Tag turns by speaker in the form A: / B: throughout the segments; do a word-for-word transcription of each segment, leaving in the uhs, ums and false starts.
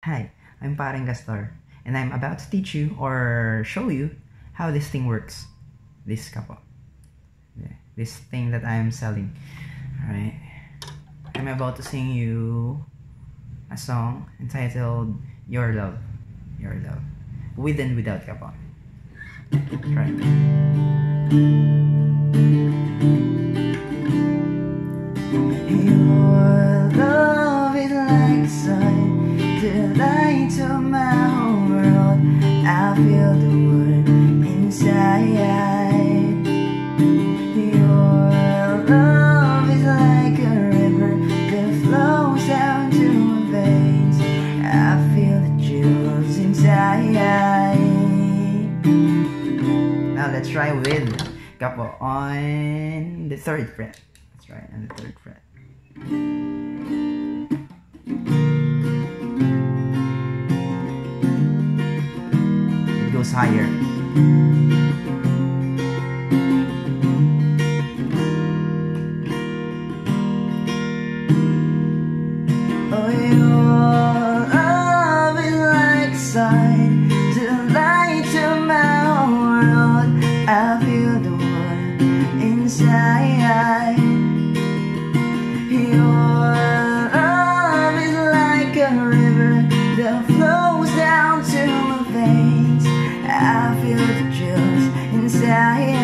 A: Hi, I'm Pareng Gastor, and I'm about to teach you or show you how this thing works. This capo. Yeah, this thing that I am selling. Alright. I'm about to sing you a song entitled Your Love. Your Love. With and without capo. Try. Your love is like the sun, the light to my whole world. I feel the world inside. Your love is like a river that flows down to my veins. I feel the chills inside. Now let's try with capo on the third fret. Let's try on the third fret. It goes higher. Oh, your love is like a sign to the light to my whole world. I feel the world inside. Your love is like a river that flows down to my veins. I feel the chills inside.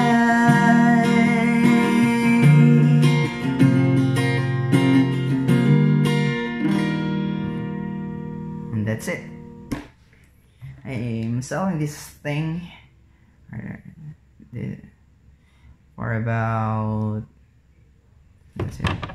A: And that's it. I'm selling this thing for about, that's it.